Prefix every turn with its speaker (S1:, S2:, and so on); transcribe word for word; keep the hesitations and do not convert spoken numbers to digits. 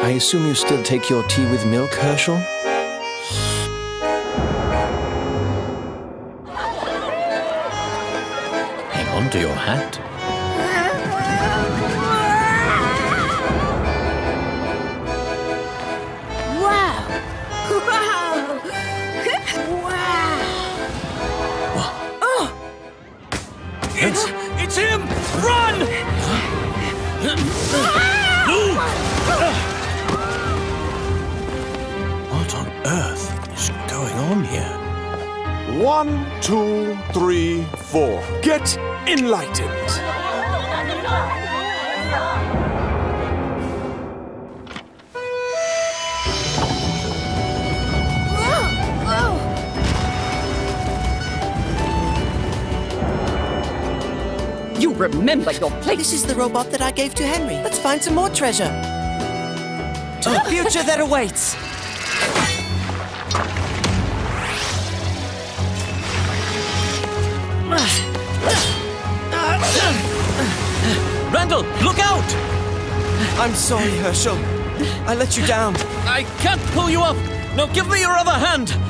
S1: I assume you still take your tea with milk, Herschel?
S2: Hang on to your hat.
S3: Wow! Wow! Wow! Oh!
S2: It's, it's him! Run! What on earth is going on here?
S4: One, two, three, four. Get enlightened.
S5: You remember your place.
S6: This is the robot that I gave to Henry. Let's find some more treasure. To the future that awaits.
S2: Randall, look out!
S6: I'm sorry, Herschel. I let you down.
S2: I can't pull you up. Now give me your other hand.